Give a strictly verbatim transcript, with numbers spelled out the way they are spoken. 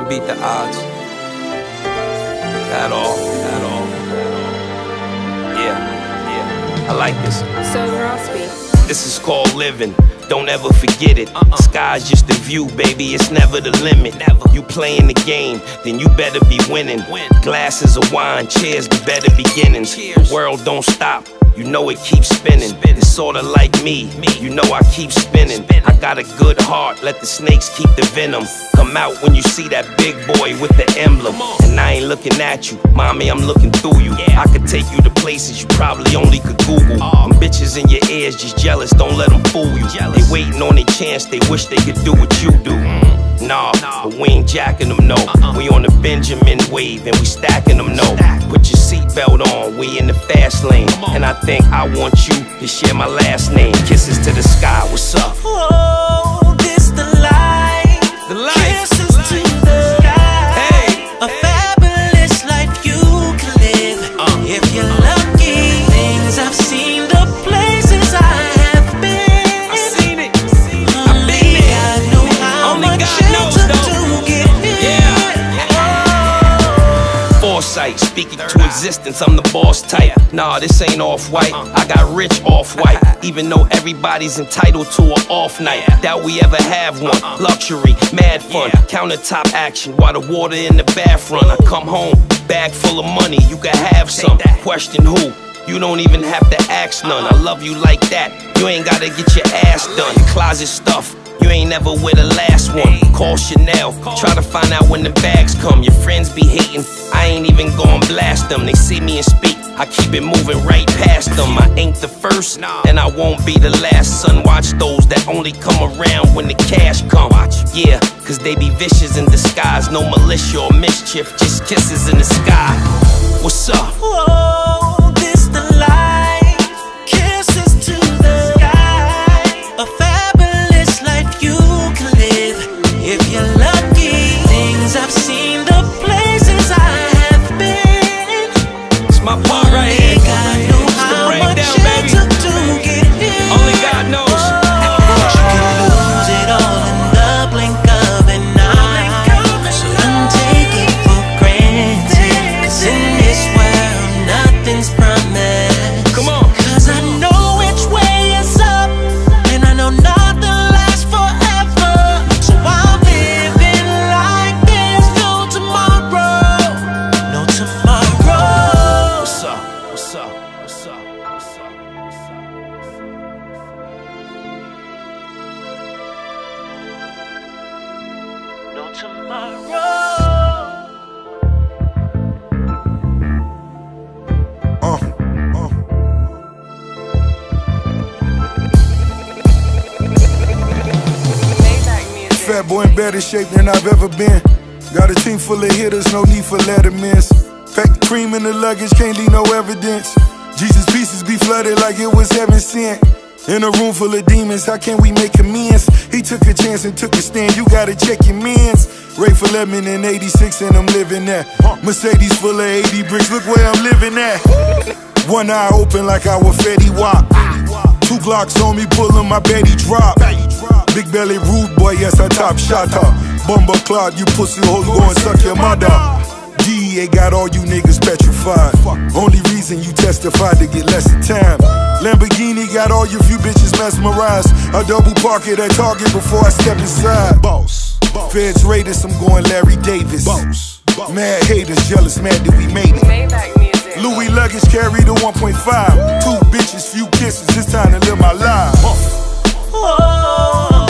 beat the odds. At all, at all. Yeah, yeah. I like this. So Raspy. This is called living. Don't ever forget it. Uh-uh. Sky's just a view, baby. It's never the limit. Never. You playing the game, then you better be winning. Win. Glasses of wine, cheers, be better beginnings. Cheers. World don't stop. You know it keeps spinning. It's sorta like me. You know I keep spinning. I got a good heart. Let the snakes keep the venom. Come out when you see that big boy with the emblem. And I ain't looking at you, mommy. I'm looking through you. I could take you to places you probably only could Google. Them bitches in your ears just jealous. Don't let them fool you. They waiting on their chance. They wish they could do what you do. Nah, but we ain't jacking them, no. We on the Benjamin wave and we stacking them, no. Put your seatbelt on, we in the fast lane. And I think I want you to share my last name. Kisses to the sky, what's up? Oh, this the life. The life. Kisses to the sky. Hey. A fabulous life you can live. Uh. If you're lucky, things I've seen, the places I have been. I've seen it. I've been there. God know how Only much God it knows, took though. to get here. Yeah. Oh. Foresight, speaking to existence, I'm the boss type. Nah, this ain't off-white, I got rich off-white. Even though everybody's entitled to an off night, doubt we ever have one. Luxury, mad fun, countertop action while the water in the bath run. I come home, bag full of money, you can have some. Question who? You don't even have to ask none. I love you like that, you ain't gotta get your ass done. Closet stuff, you ain't never with the last one. Call Chanel, try to find out when the bags come. Your friends be hating, I ain't even gon' blast them. They see me and speak, I keep it moving right past them. I ain't the first, and I won't be the last. Son, watch those that only come around when the cash come. Yeah, cause they be vicious in disguise. No militia or mischief, just kisses in the sky. What's up? Whoa, this the life. Kisses to the sky. A fabulous life you can live. If you're lucky, things I've seen, the places I have been. It's my part right here. Only God knows how much it took to get here. Only God knows. But you can lose it all in the blink of an eye. So don't take it for granted. Cause in this world, nothing's promised. Come on. Cause I know which way is up, and I know nothing lasts forever. So I'm living like there's no tomorrow. No tomorrow. What's up? What's up? What's up? What's up? What's up? No tomorrow. Uh, uh. Maybach Music. Fat boy in better shape than I've ever been. Got a team full of hitters, no need for lettermans. Pack the cream in the luggage, can't leave no evidence. Jesus' pieces be flooded like it was heaven sent. In a room full of demons, how can we make amends? He took a chance and took a stand, you gotta check your mans. Ray for lemon in eighty-six and I'm living that. Mercedes full of eighty bricks, look where I'm living at. One eye open like I was Fetty Wap. Two Glocks on me, pulling my Betty drop. Big belly rude boy, yes I top shotter. Bumba clot, you pussy hoes go and suck your mother. D E A got all you niggas petrified. Only reason you testified to get less of time. Lamborghini got all you few bitches mesmerized. I double park it at Target before I step inside. Boss, Feds Raiders, I'm going Larry Davis. Boss, mad haters, jealous, mad that we made it. Maybach Music. Louis luggage carry the one point five. Two bitches, few kisses, it's time to live my life. Whoa.